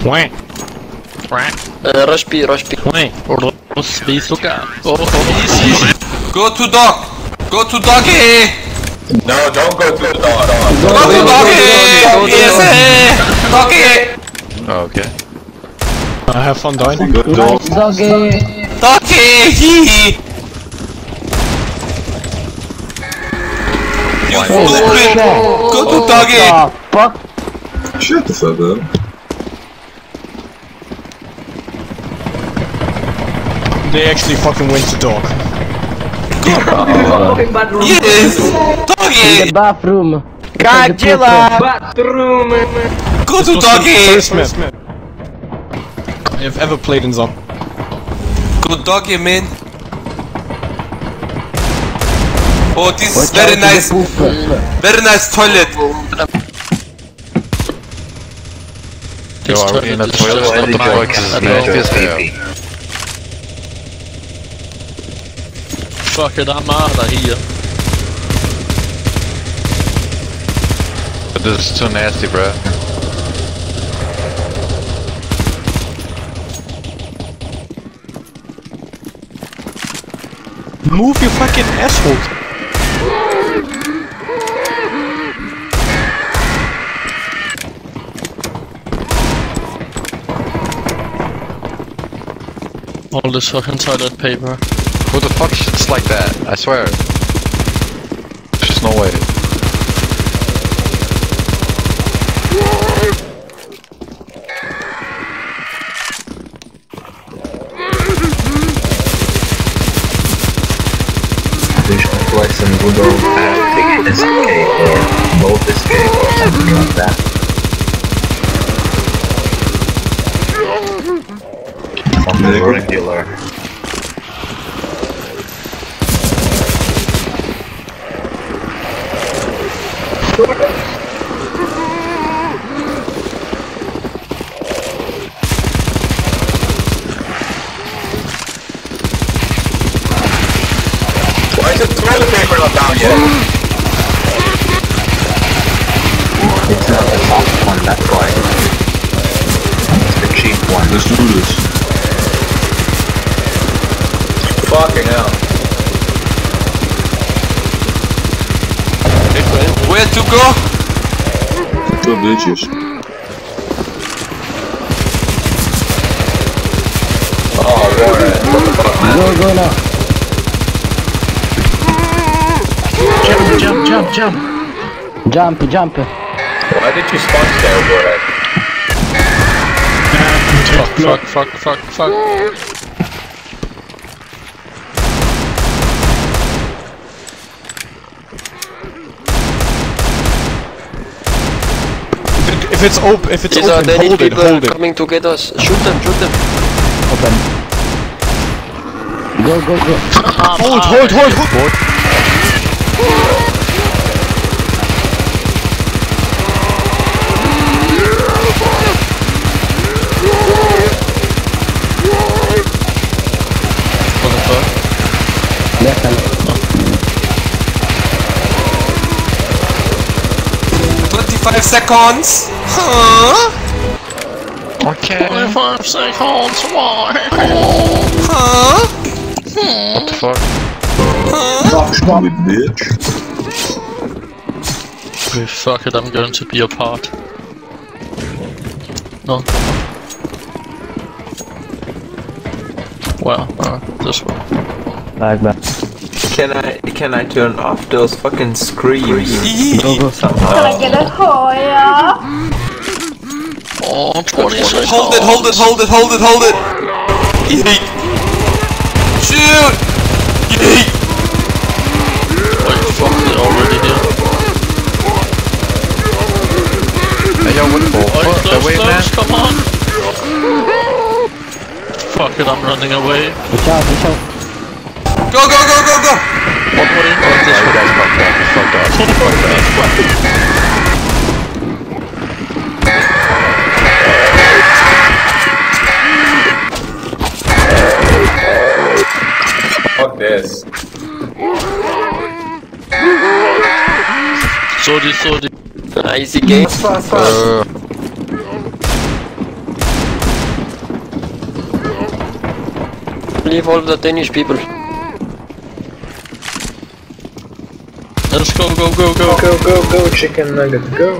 Quack. Quack. Rush B. Quack. Rush B suka. Oh. Go to dog! Go to doggy! No, don't go to the dog. Go to doggy! Yes! Doggy! Okay. Have fun dying. Good dog. Doggy! Doggy! Hee! You stupid! Go to doggy! Fuck! Shut the fuck up. They actually fucking went to dog. Yes! In Doggy! the bathroom! Godzilla! Bathroom! Go to doggy! First map I've ever played in Zom. Go doggy, man! Oh, this is very nice! Very nice toilet! Yo, are we in a toilet? Not the boy, 'cause it's nasty as hell. Fuck it, I'm out of here. But this is too nasty, bruh. Move your fucking asshole. All this fucking toilet paper. Who the fuck shits like that? I swear. There's just no way. We should play some good old escape or boat escape or something like that. On the regular. Why is the toilet paper not down yet? It's not the soft one, that's why. It's the cheap one. Let's do this. Fucking hell. Where to go? Good bitches. Oh, Warren, what the fuck, man? Go now! Jump! Why did you spawn there, Warren? Fuck. If it's open, These are many hold people it. coming to get us. Shoot them. Open. Go! Hold. Left hand. 25 seconds! Huh? Okay. 25 seconds, why? Huh? What the fuck? Stupid bitch. Okay, fuck it, I'm going to be a part. No. Well, this one. Like that. Can I turn off those fucking screams? Go. Somehow. Oh, 20 seconds. Hold it! Yeet! Shoot! Yeet! Wait, fuck, they're already here. Hey, yo, what the fuck? The way, man? Come on! Fuck it, I'm running away. Watch out! Go! What way? You guys fucked up. Fuck this. Sorry. Easy game. leave all the Danish people. Let's go, go, go, go. Go, go, go, chicken nugget, go.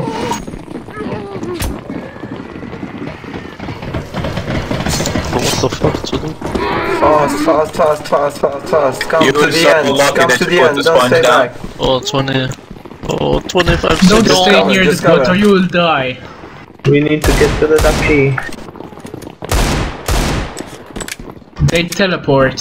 What the fuck to do? Fast, fast, fast, fast, fast, fast. Come You to were the so end. lucky Come that to you the put end. the Don't sponge stay down. back. Oh, 20. Oh, 25 Don't seconds. stay near the discover. spot or you will die. We need to get to the ducky. They teleport.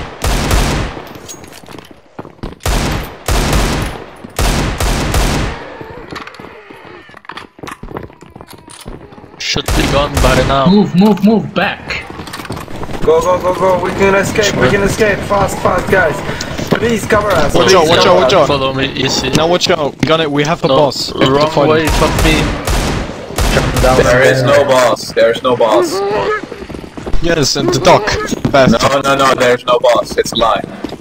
Should be gone by now. Move, move, move back. Go, go, go, go. We can escape. We can escape. Fast, fast, guys. Please cover us. Watch Please out, watch cover out, watch us. out. Follow me, easy. Now watch out. We have a No, boss. We have to wrong fight way, him. fuck me. There is no boss. There's no boss. Yes, and the dock. Fast. No, no, no. There's no boss. It's a lie.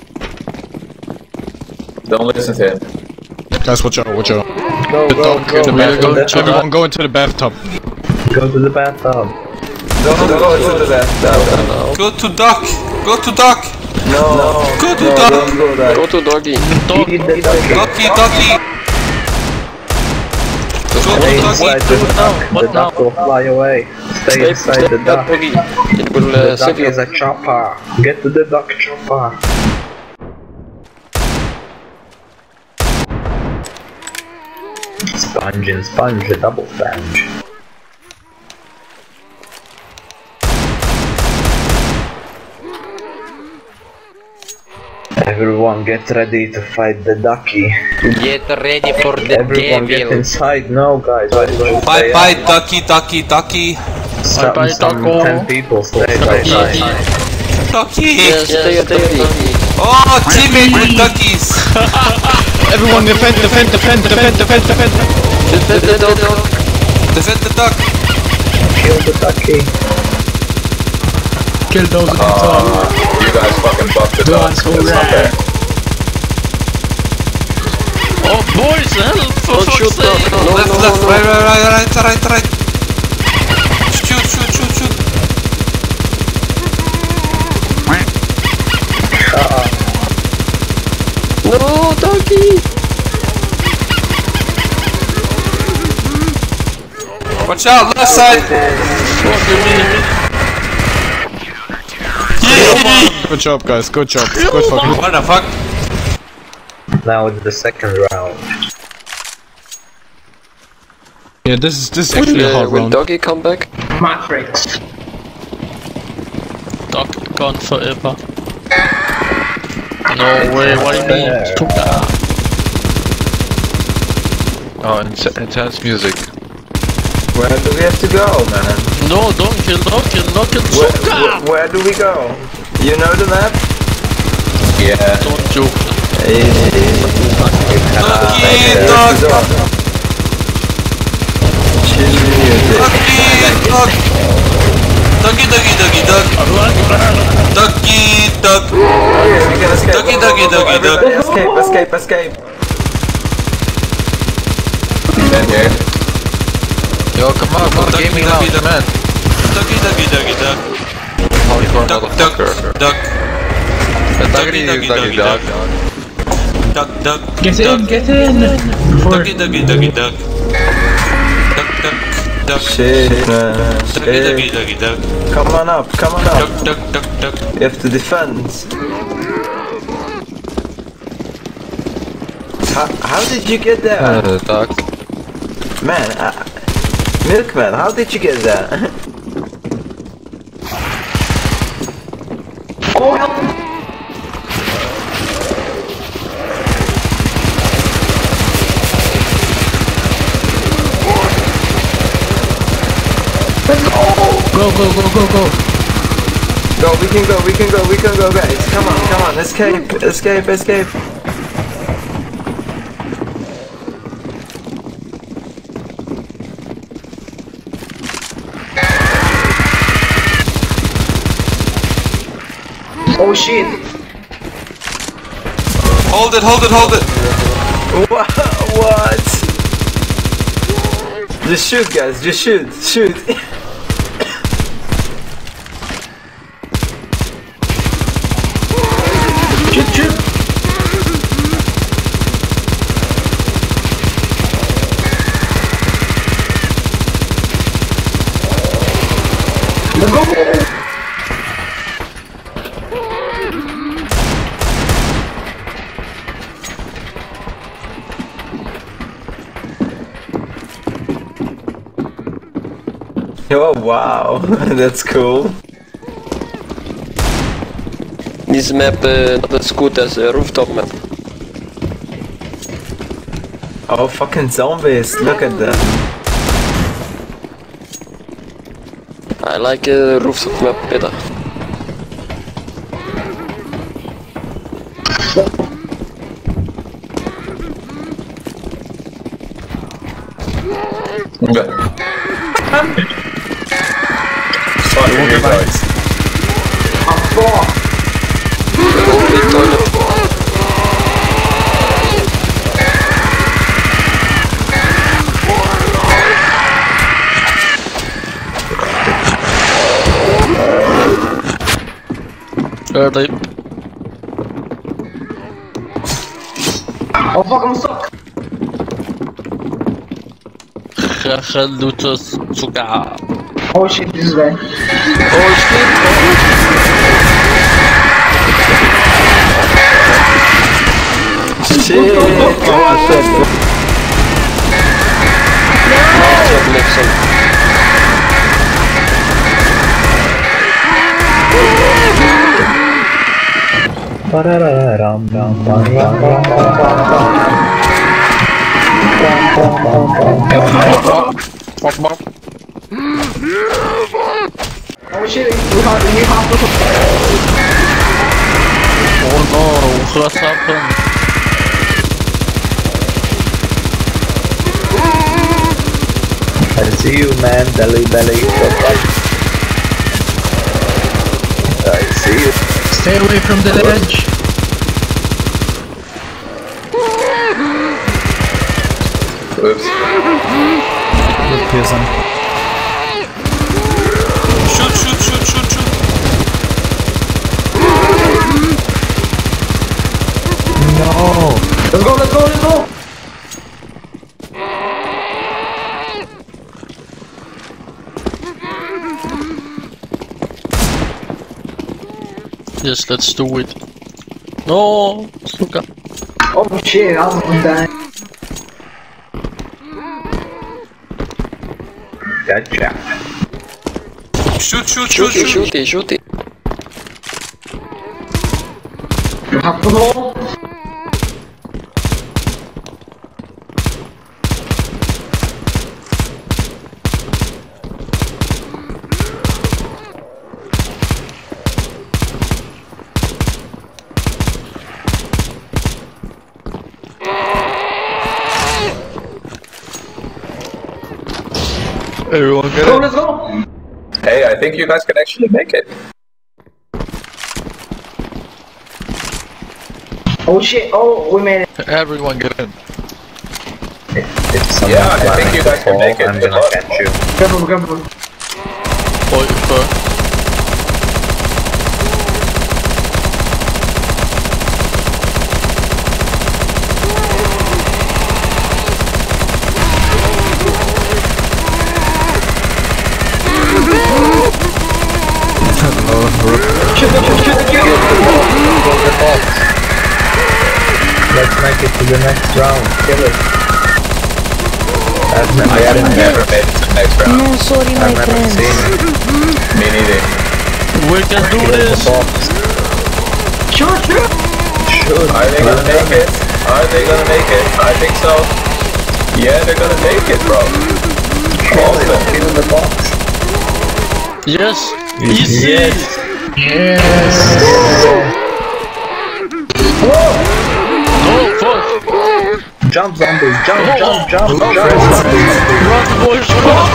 Don't listen to him. Guys, watch out, watch out. Go, The go, dock, go. the We are bathroom. going to Everyone go into the bathtub. Go to the bathtub. Don't go to the bathtub. Go to duck. Go to duck. No. Go to No, duck. don't go there. Go to doggy. Eat the ducky. Ducky, ducky. Go Stay to ducky. inside the duck. What The duck will fly away. Stay inside the duck. doggy. It will The save duck you. is a chopper. Get to the duck chopper. Sponge and sponge, a double sponge. Everyone get ready to fight the ducky. Get ready for the Everyone get devil. inside. No guys, why did you Bye stay bye, out? ducky, ducky, ducky. Bye-bye, Some Taco. 10 people stay outside. Ducky. Yes, stay at doggy. Oh, teammate with duckies. Everyone defend, defend, defend, defend, defend, defend. Defend the dog. Defend the duck. Kill the ducky. Kill those on top. You guys fucking buffed the The duck. ones who That's not ran. fair. Oh, boys, help! For Don't shoot fuck's sake! dog. No, Left, no, left, no, no. right. Shoot, shoot, shoot, shoot. No, doggy. Watch out, left side. Good job, guys. Good job. Good fucking. What the fuck? Now it's the second round. Yeah, this is actually a hard Will round. doggy come back? Matrix. Dog gone forever. No way, what do you mean? Oh, intense music. Where do we have to go, man? No, don't kill, don't kill, don't kill. Where do we go? You know the map? Yeah. Don't joke. Ducky, duck. Chill music. Duck. Ducky, ducky, ducky, duck. Ducky, duck. Okay, we can escape. Ducky, Go, ducky, go, go, ducky, duck. everybody escape, escape, escape. Stand here. Yo, come on, Ducky, gaming ducky, lounge, duck. man. Ducky, ducky, ducky, duck. Hardcore Duck, duck, motherfucker. duck. Ducky, ducky, ducky, duck. dog. Duck, duck. Get duck. in, get in! Before Ducky, ducky, ducky, duck. Duck, duck, duck. Shit, man. Ducky, ducky, Shit. ducky, duck. Come on up, come on up. Duck, duck, duck, duck. You have to defend. How did you get there? Dog. Man, Milkman, how did you get there? go, go, go, go, go. Go, we can go, we can go, we can go, guys. Come on, come on, escape, escape, escape. Oh shit! Hold it, hold it, hold it. What? Just shoot, guys, just shoot, shoot. Oh wow, that's cool. This map not as good as rooftop map. Oh fucking zombies, look at them. I like rooftop map better. Fuck you guys. Early. Oh fuck, I'm stuck. Lutus sogar. Oh shit, this is right. Shit! Oh shit, we have to... Oh no, what's happened? I see you, man. Belly. I see you. Stay away from the ledge. Oops. Shoot. No. Let's go. Yes, let's do it. No, suka. Oh shit, I'm dying. Gotcha. Shoot it. You have to hold. Everyone get Go, it? let's go. Hey, I think you guys can actually make it. Oh shit, oh, we made it. Everyone get in. If someone Yeah, I think planning you to guys can fall, make it. I'm Good gonna luck. catch you. Careful. Oj, för. Let's make it to the next round. Kill it. I've never I have seen never it. made it to the next round. No, sorry, my I've never friends. seen it. Me neither. We can do Kill the this! box. Shoot. Shoot. Are they gonna make it? I think so. Yeah, they're gonna make it, bro. Awesome. Kill the box. Yes! Easy! Yes. No, fuck! Jump zombies. Jump. Run, boys, run!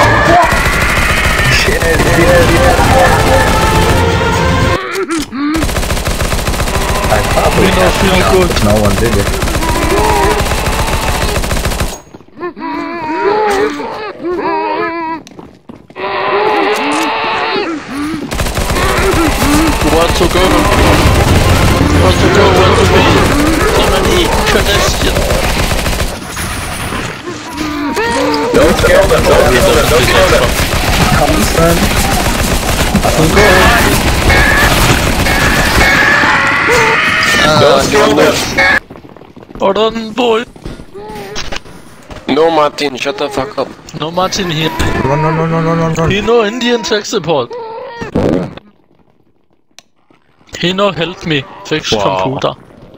Shit. I probably We don't feel jump, good. but no one did it. What to go? Where to be? So many pedestrians. Don't kill them. Constant. Don't kill them. Hold on, boy. No, Martin, shut the fuck up. No Martin here. Run. He no Indian tech support. He no help me fix computer.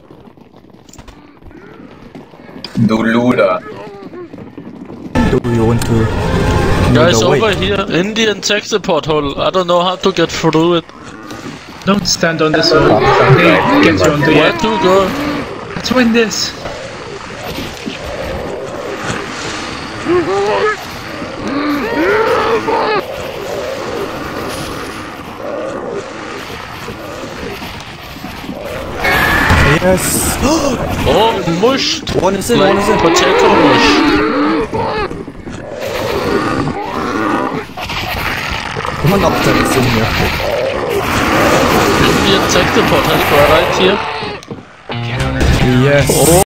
Du Luder. Do you want to... Guys, over here, Indian tech support hole. I don't know how to get through it. Don't stand on this wall. They get you onto Where it. to go? Let's win this. Yes! Oh, mushed! One is in, Like one is in. potato mush. Come on up to this in here. Indian tech support help right here. Yes! Oh.